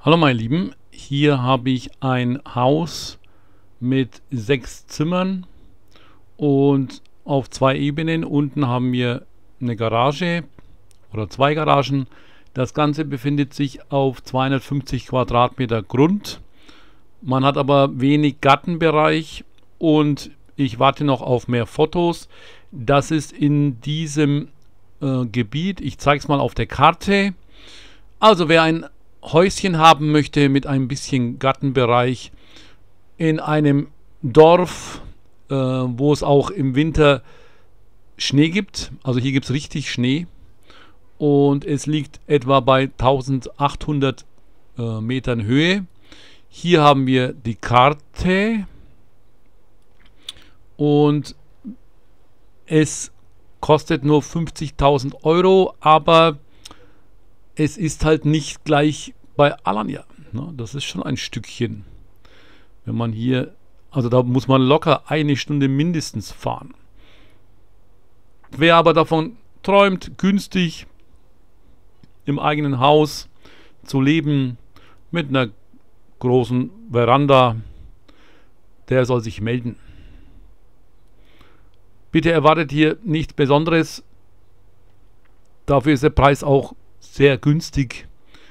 Hallo meine Lieben, hier habe ich ein Haus mit 6 Zimmern und auf 2 Ebenen. Unten haben wir eine Garage oder 2 Garagen. Das Ganze befindet sich auf 250 Quadratmeter Grund. Man hat aber wenig Gartenbereich und ich warte noch auf mehr Fotos. Das ist in diesem Gebiet. Ich zeige es mal auf der Karte. Also wer ein Häuschen haben möchte mit ein bisschen Gartenbereich in einem Dorf, wo es auch im Winter Schnee gibt. Also hier gibt es richtig Schnee und es liegt etwa bei 1800 Metern Höhe. Hier haben wir die Karte und es kostet nur 50.000 Euro, aber es ist halt nicht gleich bei Alanya. Ne? Das ist schon ein Stückchen. Wenn man hier, also da muss man locker eine Stunde mindestens fahren. Wer aber davon träumt, günstig im eigenen Haus zu leben, mit einer großen Veranda, der soll sich melden. Bitte erwartet hier nichts Besonderes. Dafür ist der Preis auch sehr günstig.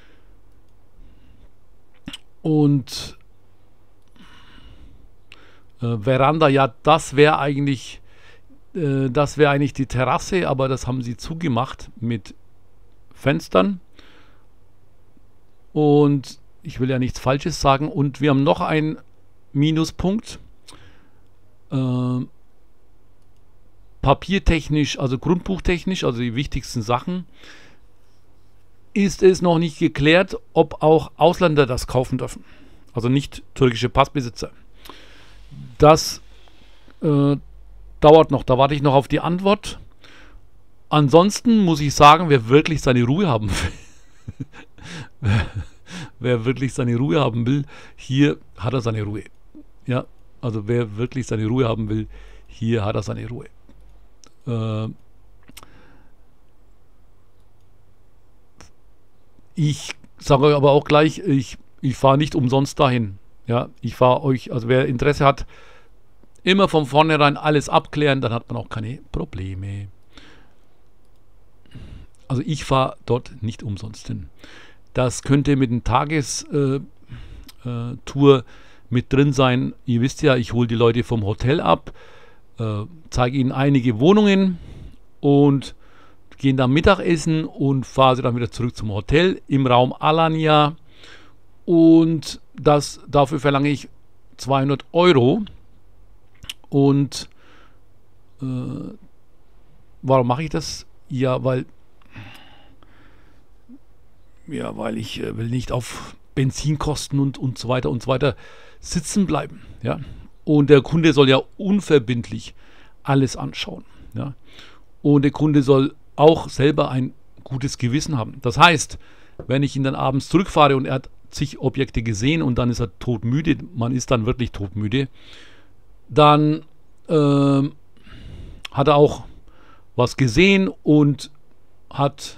Und Veranda, ja, das wäre eigentlich die Terrasse, aber das haben sie zugemacht mit Fenstern. Und ich will ja nichts Falsches sagen. Und wir haben noch einen Minuspunkt. Papiertechnisch, also grundbuchtechnisch, also die wichtigsten Sachen, ist es noch nicht geklärt, ob auch Ausländer das kaufen dürfen. Also nicht türkische Passbesitzer. Das dauert noch, da warte ich noch auf die Antwort. Ansonsten muss ich sagen, wer wirklich seine Ruhe haben will, wer wirklich seine Ruhe haben will, hier hat er seine Ruhe. Ja, also wer wirklich seine Ruhe haben will, hier hat er seine Ruhe. Ich sage euch aber auch gleich, ich fahre nicht umsonst dahin. Ja, ich fahre euch, also wer Interesse hat, immer von vornherein alles abklären, dann hat man auch keine Probleme. Also ich fahre dort nicht umsonst hin. Das könnte mit einer Tagestour mit drin sein. Ihr wisst ja, ich hole die Leute vom Hotel ab, zeige ihnen einige Wohnungen und gehen dann Mittagessen und fahren sie dann wieder zurück zum Hotel im Raum Alanya. Und dafür verlange ich 200 Euro. Und warum mache ich das? Ja, weil ich will nicht auf Benzinkosten und so weiter sitzen bleiben. Ja? Und der Kunde soll ja unverbindlich alles anschauen. Ja? Und der Kunde soll auch selber ein gutes Gewissen haben. Das heißt, wenn ich ihn dann abends zurückfahre und er hat zig Objekte gesehen und dann ist er todmüde, man ist dann wirklich todmüde, dann hat er auch was gesehen und hat,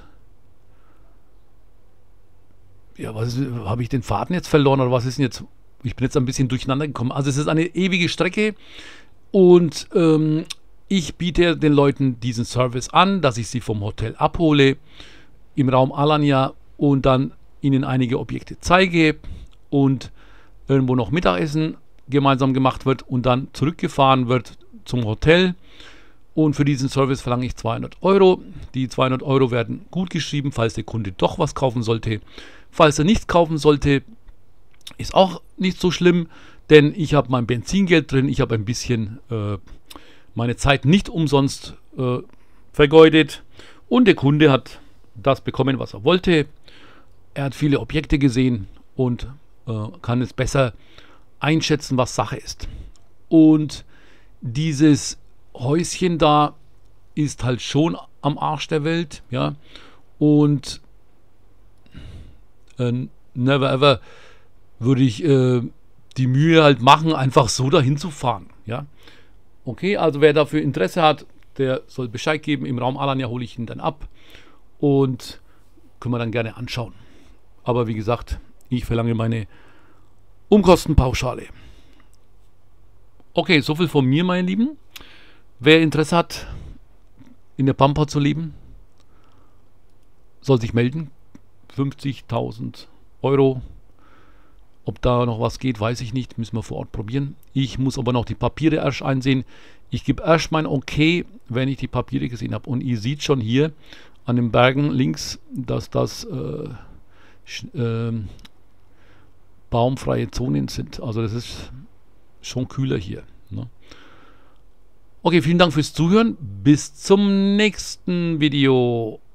ja, habe ich den Faden jetzt verloren oder was ist denn jetzt? Ich bin jetzt ein bisschen durcheinander gekommen. Also es ist eine ewige Strecke und ich biete den Leuten diesen Service an, dass ich sie vom Hotel abhole im Raum Alanya und dann ihnen einige Objekte zeige und irgendwo noch Mittagessen gemeinsam gemacht wird und dann zurückgefahren wird zum Hotel. Und für diesen Service verlange ich 200 Euro. Die 200 Euro werden gut geschrieben, falls der Kunde doch was kaufen sollte. Falls er nichts kaufen sollte, ist auch nicht so schlimm, denn ich habe mein Benzingeld drin, ich habe ein bisschen meine Zeit nicht umsonst vergeudet und der Kunde hat das bekommen, was er wollte. Er hat viele Objekte gesehen und kann es besser einschätzen, was Sache ist. Und dieses Häuschen da ist halt schon am Arsch der Welt, ja, und never ever würde ich die Mühe halt machen, einfach so dahin zu fahren, ja. Okay, also wer dafür Interesse hat, der soll Bescheid geben. Im Raum Alanya hole ich ihn dann ab und können wir dann gerne anschauen. Aber wie gesagt, Ich verlange meine Umkostenpauschale. Okay, soviel von mir, meine Lieben. Wer Interesse hat, in der Pampa zu leben, soll sich melden. 50.000 Euro. Ob da noch was geht, weiß ich nicht. Müssen wir vor Ort probieren. Ich muss aber noch die Papiere erst einsehen. Ich gebe erst mein Okay, wenn ich die Papiere gesehen habe. Und ihr seht schon hier an den Bergen links, dass das baumfreie Zonen sind. Also das ist schon kühler hier. Ne? Okay, vielen Dank fürs Zuhören. Bis zum nächsten Video.